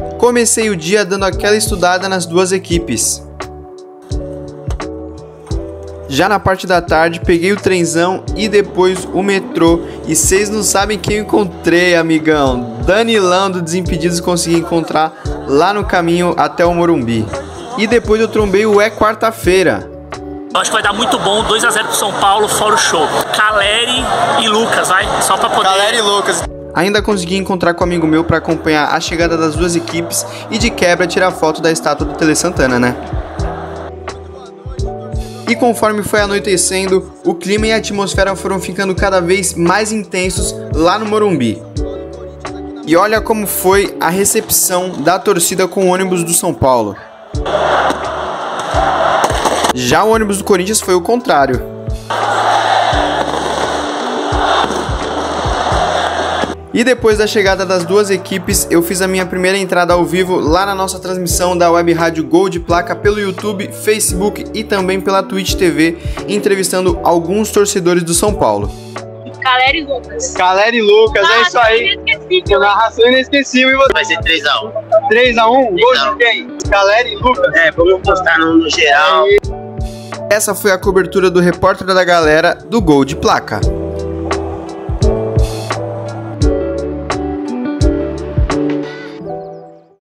Comecei o dia dando aquela estudada nas duas equipes. Já na parte da tarde, peguei o trenzão e depois o metrô. E vocês não sabem quem eu encontrei, amigão. Danilão do Desimpedidos consegui encontrar lá no caminho até o Morumbi. E depois eu trombei o quarta-feira. Acho que vai dar muito bom, 2 a 0 pro São Paulo, fora o show. Caleri e Lucas, vai, só pra poder... Caleri e Lucas. Ainda consegui encontrar com um amigo meu para acompanhar a chegada das duas equipes e de quebra tirar foto da estátua do Tele Santana, né? E conforme foi anoitecendo, o clima e a atmosfera foram ficando cada vez mais intensos lá no Morumbi. E olha como foi a recepção da torcida com o ônibus do São Paulo. Já o ônibus do Corinthians foi o contrário. E depois da chegada das duas equipes, eu fiz a minha primeira entrada ao vivo lá na nossa transmissão da web rádio Gol de Placa pelo YouTube, Facebook e também pela Twitch TV, entrevistando alguns torcedores do São Paulo. Caleri e Lucas. Caleri e Lucas, é isso aí. Narração inesquecível. Vai ser 3x1. 3x1? Gol de quem? Caleri e Lucas? É, vamos postar no geral. Essa foi a cobertura do Repórter da Galera do Gol de Placa.